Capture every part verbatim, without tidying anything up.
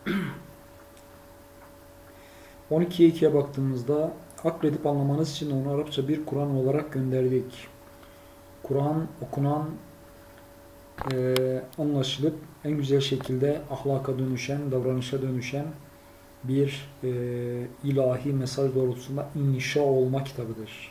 on ikiye ikiye baktığımızda akredip anlamanız için onu Arapça bir Kur'an olarak gönderdik. Kur'an okunan, e, anlaşılıp en güzel şekilde ahlaka dönüşen, davranışa dönüşen bir e, ilahi mesaj doğrultusunda inşa olma kitabıdır.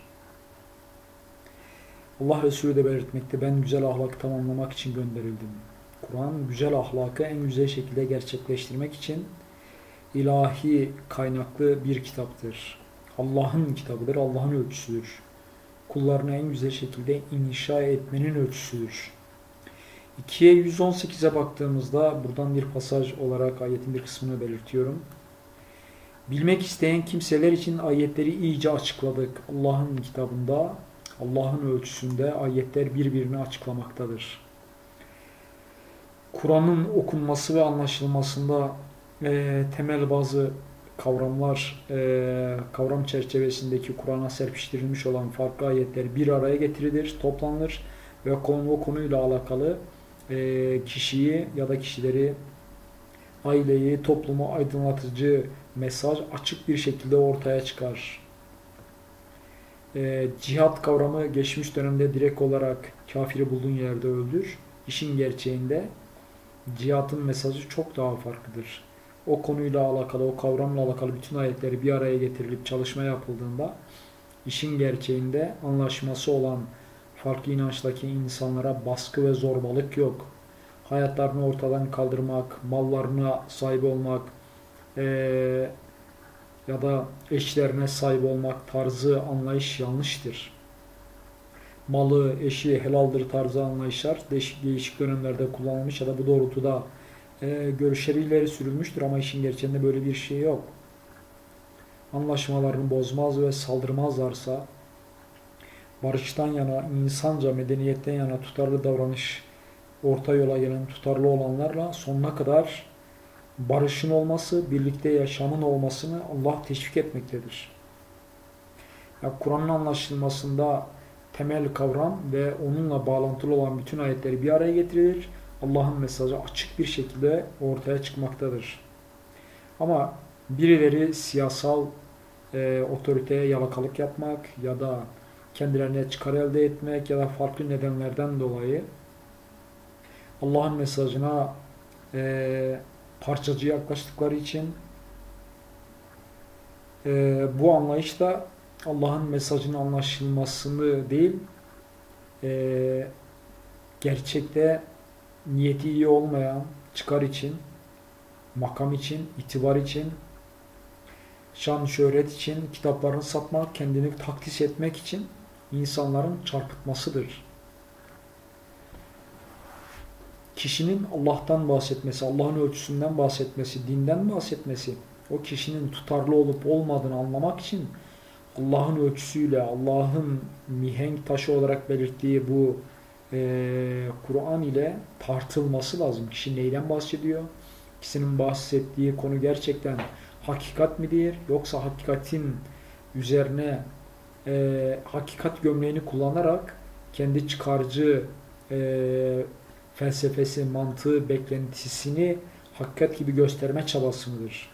Allah Resulü de belirtmekte, ben güzel ahlakı tamamlamak için gönderildim. Kur'an güzel ahlakı en güzel şekilde gerçekleştirmek için ilahi kaynaklı bir kitaptır. Allah'ın kitabıdır, Allah'ın ölçüsüdür. Kullarını en güzel şekilde inşa etmenin ölçüsüdür. ikiye yüz on sekize baktığımızda buradan bir pasaj olarak ayetin bir kısmını belirtiyorum. Bilmek isteyen kimseler için ayetleri iyice açıkladık. Allah'ın kitabında, Allah'ın ölçüsünde ayetler birbirini açıklamaktadır. Kur'an'ın okunması ve anlaşılmasında e, temel bazı kavramlar, e, kavram çerçevesindeki Kur'an'a serpiştirilmiş olan farklı ayetler bir araya getirilir, toplanır ve konu o konuyla alakalı e, kişiyi ya da kişileri, aileyi, toplumu aydınlatıcı mesaj açık bir şekilde ortaya çıkar. E, cihat kavramı geçmiş dönemde direkt olarak kafiri bulduğun yerde öldür. İşin gerçeğinde cihatın mesajı çok daha farklıdır. O konuyla alakalı, o kavramla alakalı bütün ayetleri bir araya getirilip çalışma yapıldığında işin gerçeğinde anlaşması olan farklı inançtaki insanlara baskı ve zorbalık yok. Hayatlarını ortadan kaldırmak, mallarına sahip olmak ee, ya da eşlerine sahip olmak tarzı anlayış yanlıştır. Malı, eşi helaldir tarzı anlayışlar değişik değişik dönemlerde kullanılmış ya da bu doğrultuda e, görüşleri ileri sürülmüştür ama işin gerçeğinde böyle bir şey yok. Anlaşmalarını bozmaz ve saldırmazlarsa barıştan yana, insanca, medeniyetten yana tutarlı davranış, orta yola gelen tutarlı olanlarla sonuna kadar barışın olması, birlikte yaşamın olmasını Allah teşvik etmektedir. Ya Kur'an'ın anlaşılmasında temel kavram ve onunla bağlantılı olan bütün ayetleri bir araya getirilir. Allah'ın mesajı açık bir şekilde ortaya çıkmaktadır. Ama birileri siyasal e, otoriteye yalakalık yapmak ya da kendilerine çıkar elde etmek ya da farklı nedenlerden dolayı Allah'ın mesajına e, parçacı yaklaştıkları için e, bu anlayışla Allah'ın mesajının anlaşılmasını değil, e, gerçekte niyeti iyi olmayan, çıkar için, makam için, itibar için, şan şöhret için kitaplarını satmak, kendini takdis etmek için insanların çarpıtmasıdır. Kişinin Allah'tan bahsetmesi, Allah'ın ölçüsünden bahsetmesi, dinden bahsetmesi, o kişinin tutarlı olup olmadığını anlamak için Allah'ın ölçüsüyle, Allah'ın mihenk taşı olarak belirttiği bu e, Kur'an ile tartılması lazım. Kişi neyden bahsediyor? Kişinin bahsettiği konu gerçekten hakikat midir? Yoksa hakikatin üzerine e, hakikat gömleğini kullanarak kendi çıkarcı e, felsefesi, mantığı, beklentisini hakikat gibi gösterme çabası mıdır?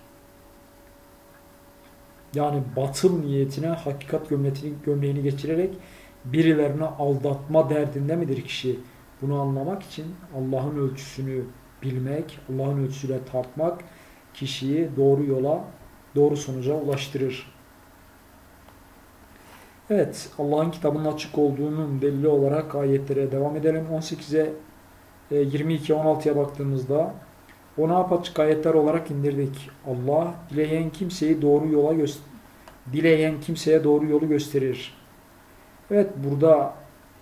Yani batıl niyetine hakikat gömleğini, gömleğini geçirerek birilerini aldatma derdinde midir kişi? Bunu anlamak için Allah'ın ölçüsünü bilmek, Allah'ın ölçüsüyle tartmak kişiyi doğru yola, doğru sonuca ulaştırır. Evet, Allah'ın kitabının açık olduğunun delili olarak ayetlere devam edelim. on sekize, yirmi iki on altıya baktığımızda ona apaçık ayetler olarak indirdik. Allah dileyen kimseyi doğru yola göster dileyen kimseye doğru yolu gösterir. Evet, burada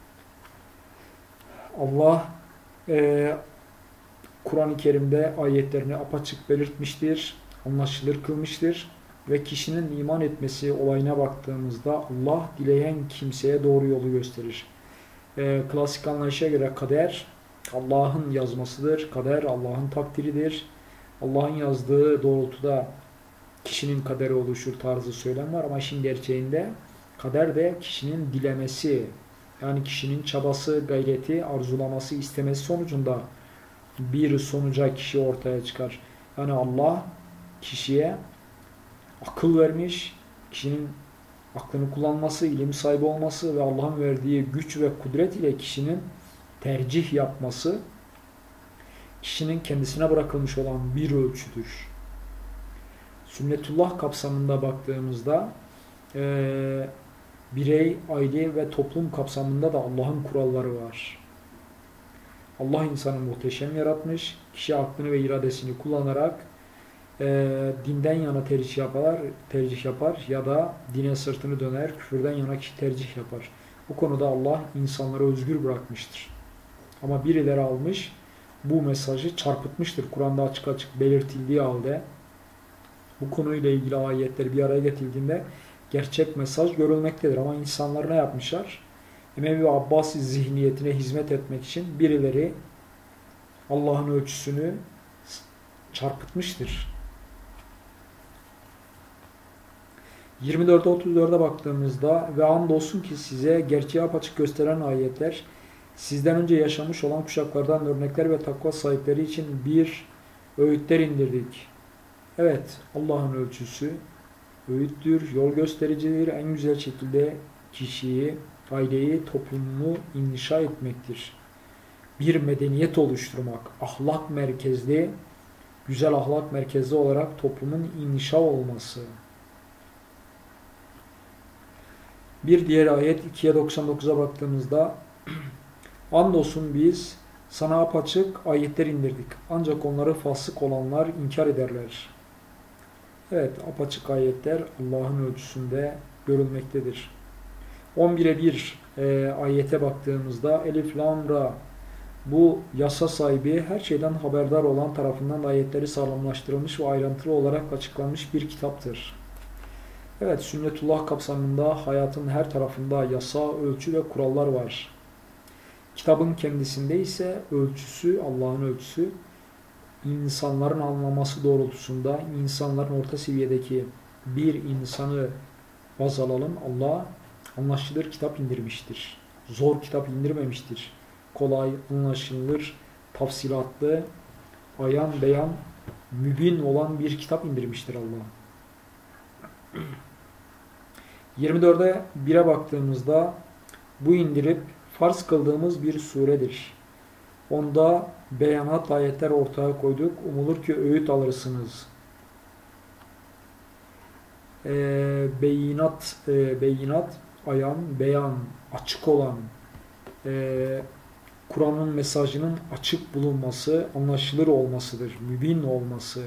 Allah e, Kur'an-ı Kerim'de ayetlerini apaçık belirtmiştir, anlaşılır kılmıştır ve kişinin iman etmesi olayına baktığımızda Allah dileyen kimseye doğru yolu gösterir. E, klasik anlayışa göre kader Allah'ın yazmasıdır. Kader Allah'ın takdiridir. Allah'ın yazdığı doğrultuda kişinin kaderi oluşur tarzı söylem var ama işin gerçeğinde kader de kişinin dilemesi, yani kişinin çabası, gayreti, arzulaması, istemesi sonucunda bir sonuca kişi ortaya çıkar. Yani Allah kişiye akıl vermiş, kişinin aklını kullanması, ilim sahibi olması ve Allah'ın verdiği güç ve kudret ile kişinin tercih yapması, kişinin kendisine bırakılmış olan bir ölçüdür. Sünnetullah kapsamında baktığımızda e, birey, aile ve toplum kapsamında da Allah'ın kuralları var. Allah insanı muhteşem yaratmış. Kişi aklını ve iradesini kullanarak e, dinden yana tercih yapar, tercih yapar ya da dine sırtını döner, küfürden yana kişi tercih yapar. Bu konuda Allah insanları özgür bırakmıştır. Ama birileri almış, bu mesajı çarpıtmıştır. Kur'an'da açık açık belirtildiği halde bu konuyla ilgili ayetler bir araya getirildiğinde gerçek mesaj görülmektedir. Ama insanlar ne yapmışlar? Emevi ve Abbasi zihniyetine hizmet etmek için birileri Allah'ın ölçüsünü çarpıtmıştır. yirmi dörde otuz dörde baktığımızda ve andolsun ki size gerçeği apaçık gösteren ayetler sizden önce yaşamış olan kuşaklardan örnekler ve takva sahipleri için bir öğütler indirdik. Evet, Allah'ın ölçüsü öğüttür, yol göstericidir. En güzel şekilde kişiyi, aileyi, toplumunu inşa etmektir. Bir medeniyet oluşturmak, ahlak merkezli, güzel ahlak merkezli olarak toplumun inşa olması. Bir diğer ayet ikiye doksan dokuza baktığımızda andolsun biz sana apaçık ayetler indirdik. Ancak onları fasık olanlar inkar ederler. Evet, apaçık ayetler Allah'ın ölçüsünde görülmektedir. on bire bir e, ayete baktığımızda Elif, Lam, Ra, bu yasa sahibi her şeyden haberdar olan tarafından ayetleri sağlamlaştırılmış ve ayrıntılı olarak açıklanmış bir kitaptır. Evet, sünnetullah kapsamında hayatın her tarafında yasa, ölçü ve kurallar var. Kitabın kendisinde ise ölçüsü, Allah'ın ölçüsü, insanların anlaması doğrultusunda insanların orta seviyedeki bir insanı baz alalım. Allah anlaşılır kitap indirmiştir. Zor kitap indirmemiştir. Kolay, anlaşılır, tafsilatlı, ayan beyan, mübin olan bir kitap indirmiştir Allah. yirmi dörde bire baktığımızda bu indirip farz kıldığımız bir suredir. Onda beyanat ayetler ortaya koyduk. Umulur ki öğüt alırsınız. E, beyinat, e, beyinat, ayan, beyan, açık olan, e, Kur'an'ın mesajının açık bulunması, anlaşılır olmasıdır. Mübin olması.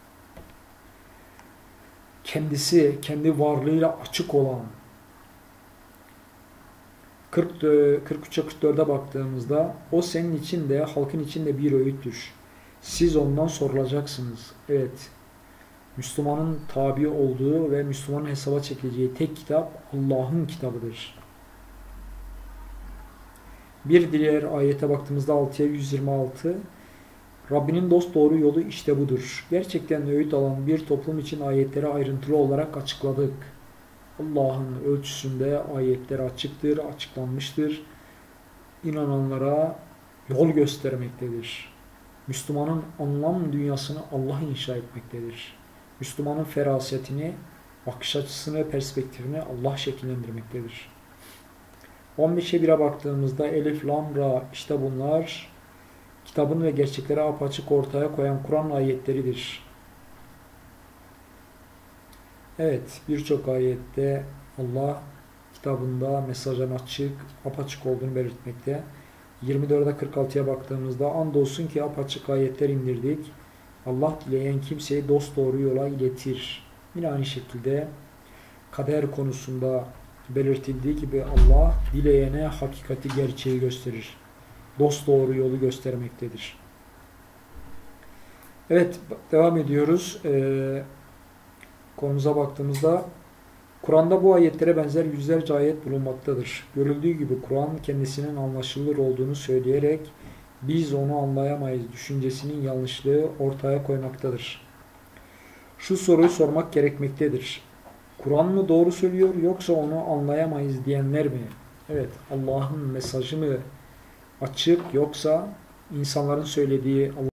Kendisi, kendi varlığıyla açık olan. kırk, kırk üçe kırk dörde baktığımızda o senin için de halkın için de bir öğüttür. Siz ondan sorulacaksınız. Evet. Müslümanın tabi olduğu ve Müslümanın hesaba çekileceği tek kitap Allah'ın kitabıdır. Bir diğer ayete baktığımızda altıya yüz yirmi altı Rabbinin dosdoğru yolu işte budur. Gerçekten öğüt alan bir toplum için ayetleri ayrıntılı olarak açıkladık. Allah'ın ölçüsünde ayetler açıktır, açıklanmıştır. İnananlara yol göstermektedir. Müslümanın anlam dünyasını Allah inşa etmektedir. Müslümanın ferasetini, bakış açısını, perspektifini Allah şekillendirmektedir. on beşe bire baktığımızda Elif, Lam, Ra işte bunlar kitabın ve gerçekleri apaçık ortaya koyan Kur'an ayetleridir. Evet, birçok ayette Allah kitabında mesajın açık, apaçık olduğunu belirtmekte. yirmi dörde kırk altıya baktığımızda andolsun ki apaçık ayetler indirdik. Allah dileyen kimseyi dosdoğru yola iletir. Yine aynı şekilde kader konusunda belirtildiği gibi Allah dileyene hakikati, gerçeği gösterir. Dosdoğru yolu göstermektedir. Evet, devam ediyoruz. Ee, konumuza baktığımızda Kur'an'da bu ayetlere benzer yüzlerce ayet bulunmaktadır. Görüldüğü gibi Kur'an kendisinin anlaşılır olduğunu söyleyerek biz onu anlayamayız düşüncesinin yanlışlığı ortaya koymaktadır. Şu soruyu sormak gerekmektedir. Kur'an mı doğru söylüyor yoksa onu anlayamayız diyenler mi? Evet, Allah'ın mesajı mı açık yoksa insanların söylediği